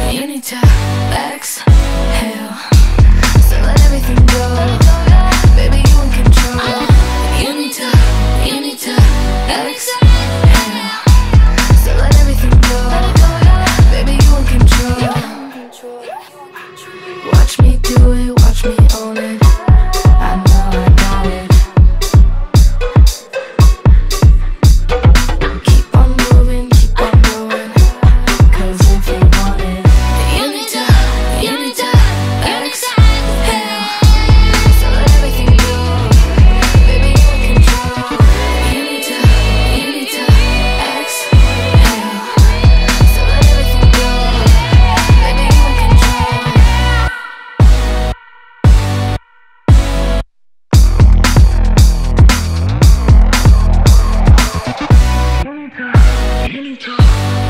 You need to exhale. So let everything go. Baby, you in control. You need to exhale. So let everything go. Baby, you in control. Watch me do it, watch me own it. I know I got it. Keep on moving, keep on going. 'Cause if you want it, you need to exhale. So let everything go. Baby, you in control. You need to exhale. So let everything go. Baby, you in control. You need to